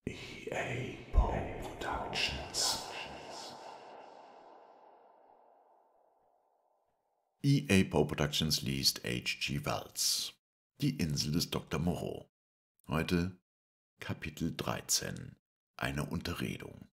EA Poe Productions. EA Poe Productions liest H.G. Wells. Die Insel des Dr. Moreau. Heute Kapitel 13. Eine Unterredung.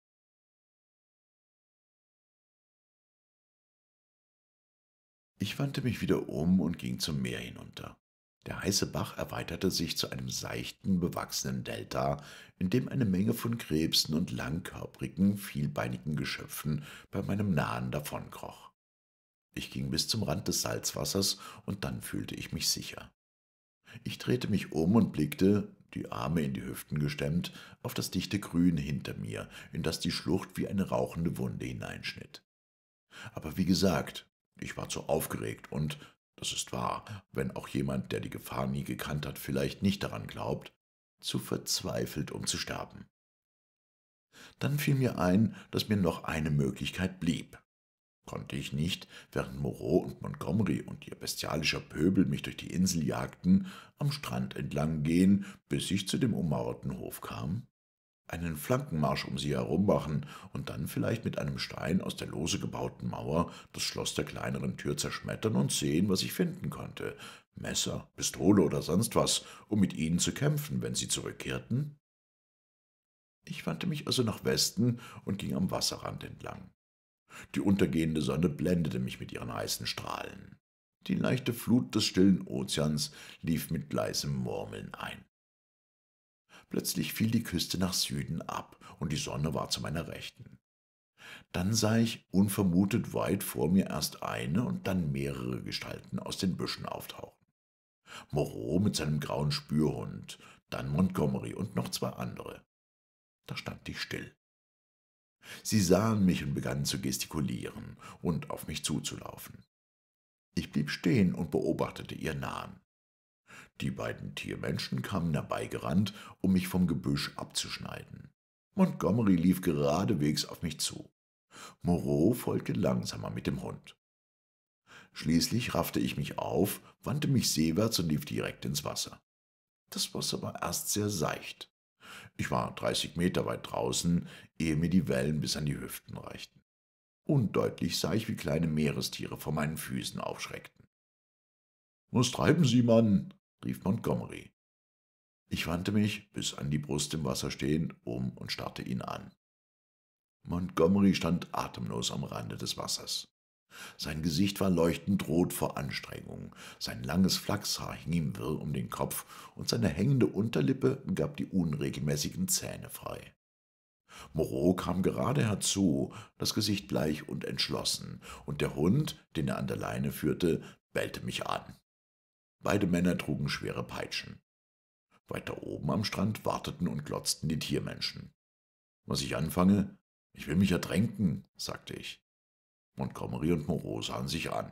Ich wandte mich wieder um und ging zum Meer hinunter. Der heiße Bach erweiterte sich zu einem seichten, bewachsenen Delta, in dem eine Menge von Krebsen und langkörprigen, vielbeinigen Geschöpfen bei meinem Nahen davonkroch. Ich ging bis zum Rand des Salzwassers, und dann fühlte ich mich sicher. Ich drehte mich um und blickte, die Arme in die Hüften gestemmt, auf das dichte Grün hinter mir, in das die Schlucht wie eine rauchende Wunde hineinschnitt. Aber wie gesagt, ich war zu aufgeregt und, das ist wahr, wenn auch jemand, der die Gefahr nie gekannt hat, vielleicht nicht daran glaubt, zu verzweifelt, um zu sterben. Dann fiel mir ein, dass mir noch eine Möglichkeit blieb. Konnte ich nicht, während Moreau und Montgomery und ihr bestialischer Pöbel mich durch die Insel jagten, am Strand entlang gehen, bis ich zu dem ummauerten Hof kam? Einen Flankenmarsch um sie herum machen und dann vielleicht mit einem Stein aus der lose gebauten Mauer das Schloss der kleineren Tür zerschmettern und sehen, was ich finden konnte. Messer, Pistole oder sonst was, um mit ihnen zu kämpfen, wenn sie zurückkehrten? Ich wandte mich also nach Westen und ging am Wasserrand entlang. Die untergehende Sonne blendete mich mit ihren heißen Strahlen. Die leichte Flut des stillen Ozeans lief mit leisem Murmeln ein. Plötzlich fiel die Küste nach Süden ab, und die Sonne war zu meiner Rechten. Dann sah ich unvermutet weit vor mir erst eine und dann mehrere Gestalten aus den Büschen auftauchen. Moreau mit seinem grauen Spürhund, dann Montgomery und noch zwei andere. Da stand ich still. Sie sahen mich und begannen zu gestikulieren und auf mich zuzulaufen. Ich blieb stehen und beobachtete ihr Nahen. Die beiden Tiermenschen kamen herbeigerannt, um mich vom Gebüsch abzuschneiden. Montgomery lief geradewegs auf mich zu. Moreau folgte langsamer mit dem Hund. Schließlich raffte ich mich auf, wandte mich seewärts und lief direkt ins Wasser. Das Wasser war erst sehr seicht. Ich war 30 Meter weit draußen, ehe mir die Wellen bis an die Hüften reichten. Undeutlich sah ich, wie kleine Meerestiere vor meinen Füßen aufschreckten. »Was treiben Sie, Mann?« rief Montgomery. Ich wandte mich, bis an die Brust im Wasser stehend, um und starrte ihn an. Montgomery stand atemlos am Rande des Wassers. Sein Gesicht war leuchtend rot vor Anstrengung, sein langes Flachshaar hing ihm wirr um den Kopf, und seine hängende Unterlippe gab die unregelmäßigen Zähne frei. Moreau kam gerade herzu, das Gesicht bleich und entschlossen, und der Hund, den er an der Leine führte, bellte mich an. Beide Männer trugen schwere Peitschen. Weiter oben am Strand warteten und glotzten die Tiermenschen. »Was ich anfange? Ich will mich ertränken«, sagte ich. Montgomery und Moreau sahen sich an.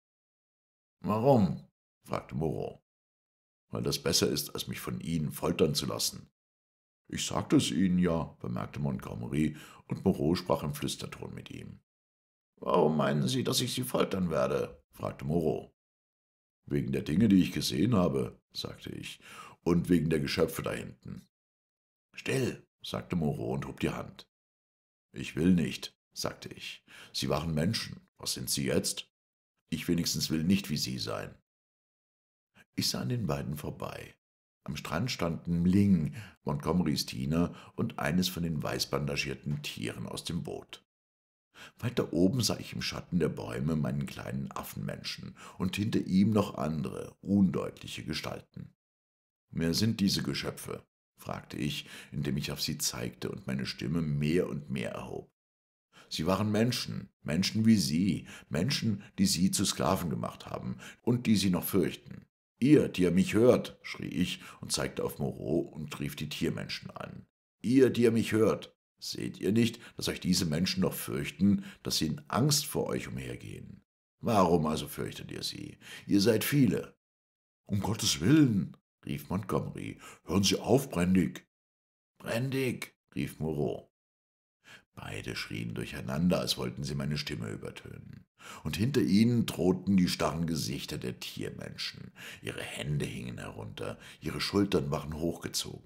»Warum?« fragte Moreau. »Weil das besser ist, als mich von Ihnen foltern zu lassen.« »Ich sagte es Ihnen ja«, bemerkte Montgomery, und Moreau sprach im Flüsterton mit ihm. »Warum meinen Sie, dass ich Sie foltern werde?« fragte Moreau. »Wegen der Dinge, die ich gesehen habe«, sagte ich, »und wegen der Geschöpfe da hinten.« »Still«, sagte Moreau und hob die Hand. »Ich will nicht«, sagte ich. »Sie waren Menschen. Was sind Sie jetzt? Ich wenigstens will nicht wie Sie sein.« Ich sah an den beiden vorbei. Am Strand standen Mling, Montgomerys Diener, und eines von den weißbandagierten Tieren aus dem Boot. Weiter oben sah ich im Schatten der Bäume meinen kleinen Affenmenschen und hinter ihm noch andere, undeutliche Gestalten. »Wer sind diese Geschöpfe?« fragte ich, indem ich auf sie zeigte und meine Stimme mehr und mehr erhob. Sie waren Menschen, Menschen wie Sie, Menschen, die Sie zu Sklaven gemacht haben und die Sie noch fürchten. »Ihr, die ihr mich hört«, schrie ich und zeigte auf Moreau und rief die Tiermenschen an. »Ihr, die ihr mich hört, seht ihr nicht, dass euch diese Menschen noch fürchten, dass sie in Angst vor euch umhergehen? Warum also fürchtet ihr sie? Ihr seid viele.« »Um Gottes Willen«, rief Montgomery, »hören Sie auf, Brendig!« »Brendig«, rief Moreau. Beide schrien durcheinander, als wollten sie meine Stimme übertönen. Und hinter ihnen drohten die starren Gesichter der Tiermenschen. Ihre Hände hingen herunter, ihre Schultern waren hochgezogen.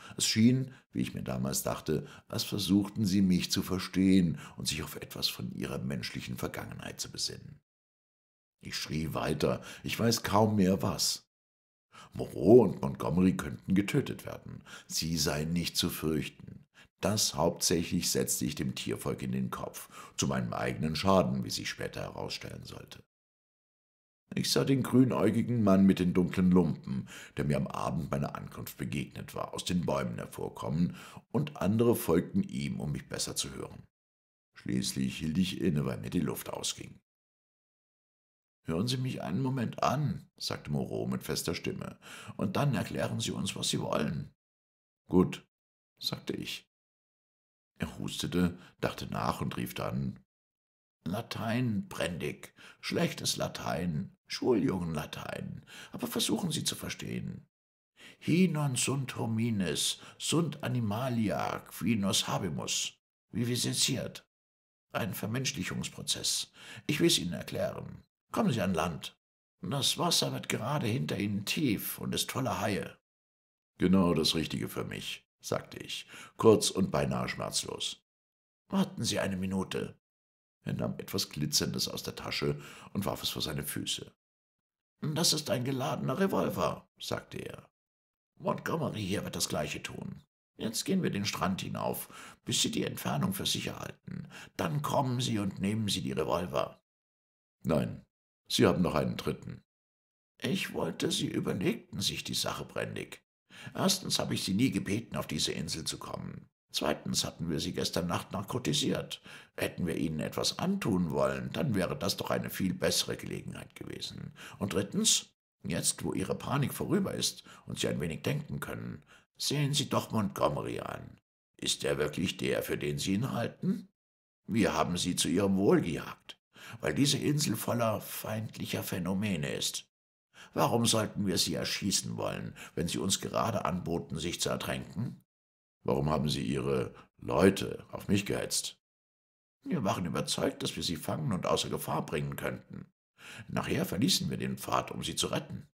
Es schien, wie ich mir damals dachte, als versuchten sie mich zu verstehen und sich auf etwas von ihrer menschlichen Vergangenheit zu besinnen. Ich schrie weiter, ich weiß kaum mehr was. Moreau und Montgomery könnten getötet werden. Sie seien nicht zu fürchten. Das hauptsächlich setzte ich dem Tiervolk in den Kopf, zu meinem eigenen Schaden, wie sich später herausstellen sollte. Ich sah den grünäugigen Mann mit den dunklen Lumpen, der mir am Abend meiner Ankunft begegnet war, aus den Bäumen hervorkommen, und andere folgten ihm, um mich besser zu hören. Schließlich hielt ich inne, weil mir die Luft ausging. »Hören Sie mich einen Moment an«, sagte Moreau mit fester Stimme, »und dann erklären Sie uns, was Sie wollen.« »Gut«, sagte ich. Er hustete, dachte nach und rief dann: »Latein, Prendig, schlechtes Latein, Schuljungenlatein, aber versuchen Sie zu verstehen. Hi non sunt homines, sunt animalia, qui nos habemus, viviseziert. Ein Vermenschlichungsprozess. Ich will es Ihnen erklären. Kommen Sie an Land. Das Wasser wird gerade hinter Ihnen tief und ist voller Haie.« »Genau das Richtige für mich«, sagte ich, kurz und beinahe schmerzlos. »Warten Sie eine Minute.« Er nahm etwas Glitzerndes aus der Tasche und warf es vor seine Füße. »Das ist ein geladener Revolver«, sagte er. »Montgomery hier wird das Gleiche tun. Jetzt gehen wir den Strand hinauf, bis Sie die Entfernung für sicher halten. Dann kommen Sie und nehmen Sie die Revolver.« »Nein, Sie haben noch einen dritten.« »Ich wollte, Sie überlegten sich die Sache, Prendig. Erstens habe ich Sie nie gebeten, auf diese Insel zu kommen. Zweitens hatten wir Sie gestern Nacht narkotisiert. Hätten wir Ihnen etwas antun wollen, dann wäre das doch eine viel bessere Gelegenheit gewesen. Und drittens, jetzt, wo Ihre Panik vorüber ist und Sie ein wenig denken können, sehen Sie doch Montgomery an. Ist er wirklich der, für den Sie ihn halten? Wir haben Sie zu Ihrem Wohl gejagt, weil diese Insel voller feindlicher Phänomene ist. Warum sollten wir Sie erschießen wollen, wenn Sie uns gerade anboten, sich zu ertränken? Warum haben Sie Ihre Leute auf mich gehetzt? Wir waren überzeugt, dass wir Sie fangen und außer Gefahr bringen könnten. Nachher verließen wir den Pfad, um Sie zu retten.«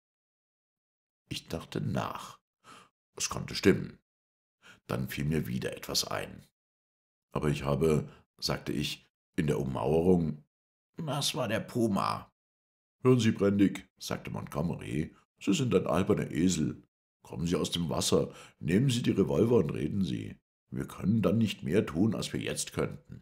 Ich dachte nach. Es konnte stimmen. Dann fiel mir wieder etwas ein. »Aber ich habe«, sagte ich, »in der Ummauerung...« »Das war der Puma.« »Hören Sie, Prendig«, sagte Montgomery, »Sie sind ein alberner Esel. Kommen Sie aus dem Wasser, nehmen Sie die Revolver und reden Sie. Wir können dann nicht mehr tun, als wir jetzt könnten.«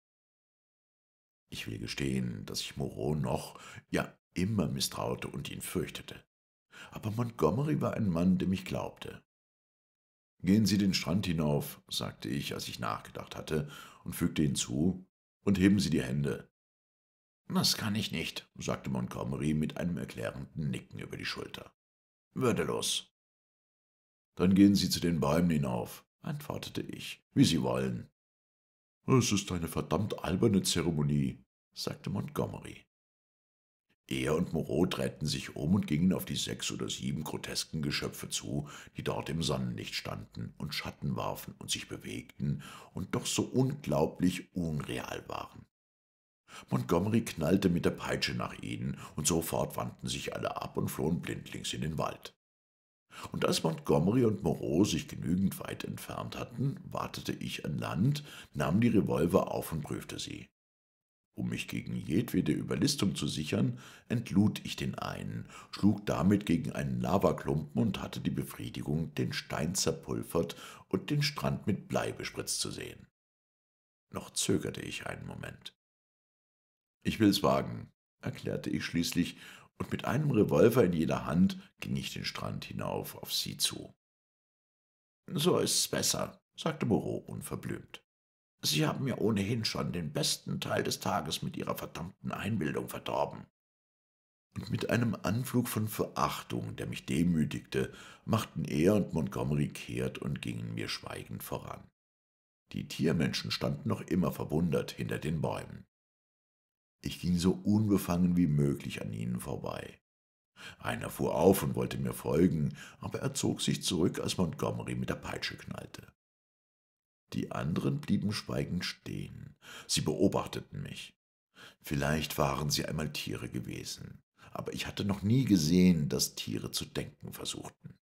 Ich will gestehen, dass ich Moreau noch, ja immer misstraute und ihn fürchtete. Aber Montgomery war ein Mann, dem ich glaubte. »Gehen Sie den Strand hinauf«, sagte ich, als ich nachgedacht hatte, und fügte hinzu, »und heben Sie die Hände.« »Das kann ich nicht«, sagte Montgomery mit einem erklärenden Nicken über die Schulter. »Würdelos.« »Dann gehen Sie zu den Bäumen hinauf«, antwortete ich, »wie Sie wollen.« »Es ist eine verdammt alberne Zeremonie«, sagte Montgomery. Er und Moreau drehten sich um und gingen auf die 6 oder 7 grotesken Geschöpfe zu, die dort im Sonnenlicht standen und Schatten warfen und sich bewegten und doch so unglaublich unreal waren. Montgomery knallte mit der Peitsche nach ihnen, und sofort wandten sich alle ab und flohen blindlings in den Wald. Und als Montgomery und Moreau sich genügend weit entfernt hatten, wartete ich an Land, nahm die Revolver auf und prüfte sie. Um mich gegen jedwede Überlistung zu sichern, entlud ich den einen, schlug damit gegen einen Lavaklumpen und hatte die Befriedigung, den Stein zerpulvert und den Strand mit Blei bespritzt zu sehen. Noch zögerte ich einen Moment. »Ich will's wagen«, erklärte ich schließlich, und mit einem Revolver in jeder Hand ging ich den Strand hinauf auf sie zu. »So ist's besser«, sagte Moreau unverblümt. »Sie haben mir ohnehin schon den besten Teil des Tages mit Ihrer verdammten Einbildung verdorben.« Und mit einem Anflug von Verachtung, der mich demütigte, machten er und Montgomery kehrt und gingen mir schweigend voran. Die Tiermenschen standen noch immer verwundert hinter den Bäumen. Ich ging so unbefangen wie möglich an ihnen vorbei. Einer fuhr auf und wollte mir folgen, aber er zog sich zurück, als Montgomery mit der Peitsche knallte. Die anderen blieben schweigend stehen. Sie beobachteten mich. Vielleicht waren sie einmal Tiere gewesen, aber ich hatte noch nie gesehen, dass Tiere zu denken versuchten.